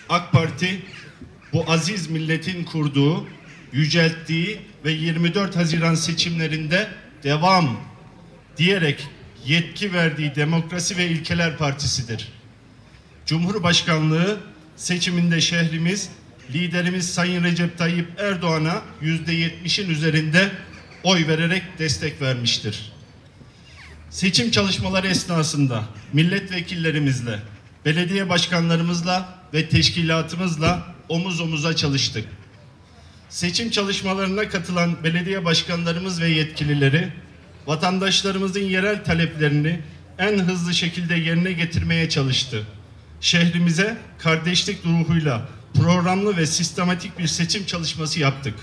AK Parti bu aziz milletin kurduğu, yücelttiği ve 24 Haziran seçimlerinde devam diyerek yetki verdiği demokrasi ve ilkeler partisidir. Cumhurbaşkanlığı seçiminde şehrimiz, liderimiz Sayın Recep Tayyip Erdoğan'a %70'in üzerinde oy vererek destek vermiştir. Seçim çalışmaları esnasında milletvekillerimizle, belediye başkanlarımızla ve teşkilatımızla omuz omuza çalıştık. Seçim çalışmalarına katılan belediye başkanlarımız ve yetkilileri, vatandaşlarımızın yerel taleplerini en hızlı şekilde yerine getirmeye çalıştı. Şehrimize kardeşlik ruhuyla programlı ve sistematik bir seçim çalışması yaptık.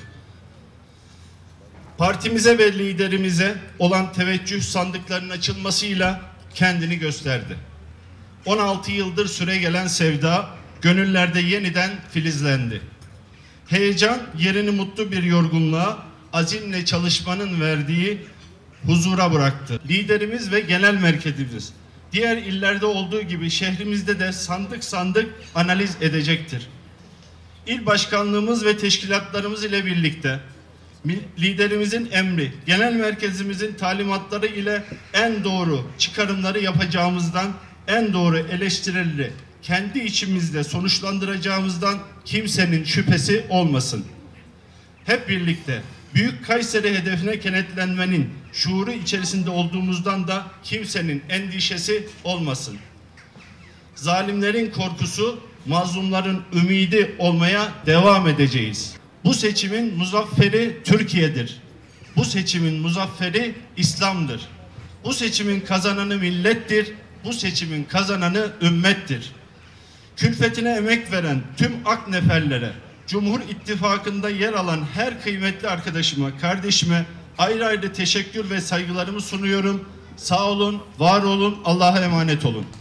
Partimize ve liderimize olan teveccüh sandıklarının açılmasıyla kendini gösterdi. 16 yıldır süre gelen sevda gönüllerde yeniden filizlendi. Heyecan yerini mutlu bir yorgunluğa, azimle çalışmanın verdiği huzura bıraktı. Liderimiz ve genel merkezimiz diğer illerde olduğu gibi şehrimizde de sandık sandık analiz edecektir. İl başkanlığımız ve teşkilatlarımız ile birlikte liderimizin emri, genel merkezimizin talimatları ile en doğru çıkarımları yapacağımızdan, en doğru eleştirileri kendi içimizde sonuçlandıracağımızdan kimsenin şüphesi olmasın. Hep birlikte Büyük Kayseri hedefine kenetlenmenin şuuru içerisinde olduğumuzdan da kimsenin endişesi olmasın. Zalimlerin korkusu, mazlumların ümidi olmaya devam edeceğiz. Bu seçimin muzafferi Türkiye'dir. Bu seçimin muzafferi İslam'dır. Bu seçimin kazananı millettir. Bu seçimin kazananı ümmettir. Külfetine emek veren tüm ak neferlere, Cumhur İttifakı'nda yer alan her kıymetli arkadaşıma, kardeşime ayrı ayrı teşekkür ve saygılarımı sunuyorum. Sağ olun, var olun, Allah'a emanet olun.